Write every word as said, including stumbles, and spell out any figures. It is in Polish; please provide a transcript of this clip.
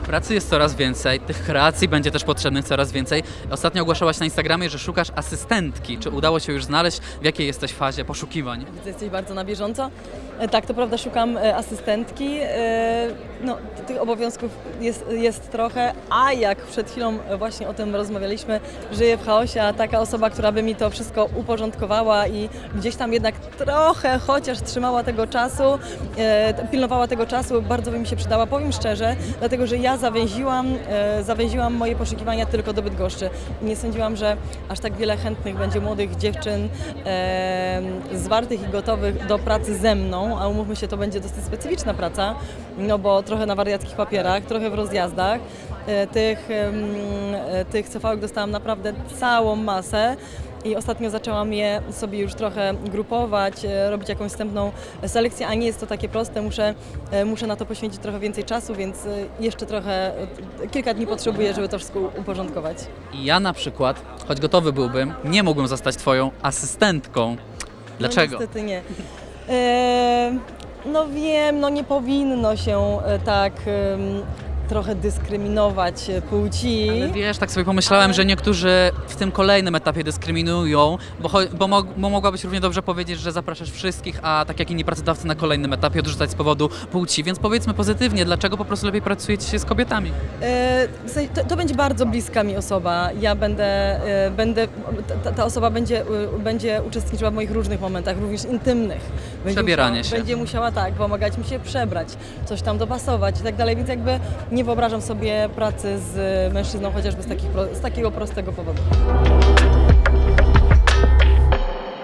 Pracy jest coraz więcej, tych kreacji będzie też potrzebnych coraz więcej. Ostatnio ogłaszałaś na Instagramie, że szukasz asystentki. Czy udało się już znaleźć? W jakiej jesteś fazie poszukiwań? Widzę, jesteś bardzo na bieżąco. E, Tak, to prawda, szukam e, asystentki. E, No, t- tych obowiązków jest, jest trochę, a jak przed chwilą e, właśnie o tym rozmawialiśmy, żyję w chaosie, a taka osoba, która by mi to wszystko uporządkowała i gdzieś tam jednak trochę chociaż trzymała tego czasu, e, t- pilnowała tego czasu, bardzo by mi się przydała, powiem szczerze, dlatego że ja zawęziłam, e, zawęziłam moje poszukiwania tylko do Bydgoszczy. Nie sądziłam, że aż tak wiele chętnych będzie młodych dziewczyn e, zwartych i gotowych do pracy ze mną, a umówmy się, to będzie dosyć specyficzna praca, no bo trochę na wariackich papierach, trochę w rozjazdach. E, Tych, em, e, tych C V-ek dostałam naprawdę całą masę i ostatnio zaczęłam je sobie już trochę grupować, e, robić jakąś wstępną selekcję, a nie jest to takie proste, muszę, e, muszę na to poświęcić trochę więcej czasu, więc e, jeszcze trochę, e, kilka dni potrzebuję, żeby to wszystko uporządkować. I ja na przykład, choć gotowy byłbym, nie mógłbym zostać twoją asystentką. Dlaczego? No niestety nie. E, no wiem, no nie powinno się e, tak em, trochę dyskryminować e, płci. Ale wiesz, tak sobie pomyślałem, że niektórzy w tym kolejnym etapie dyskryminują, bo, cho- bo, mo- bo mogłabyś równie dobrze powiedzieć, że zapraszasz wszystkich, a tak jak inni pracodawcy na kolejnym etapie odrzucać z powodu płci, więc powiedzmy pozytywnie, dlaczego po prostu lepiej pracujecie z kobietami? E, w sensie, to, to będzie bardzo bliska mi osoba. Ja będę, e, będę ta, ta osoba będzie, e, będzie uczestniczyła w moich różnych momentach, również intymnych. Będzie Przebieranie musiała, się. Będzie musiała tak, pomagać mi się przebrać, coś tam dopasować i tak dalej, więc jakby nie wyobrażam sobie pracy z mężczyzną chociażby z, takich, pro- z takiego prostego powodu.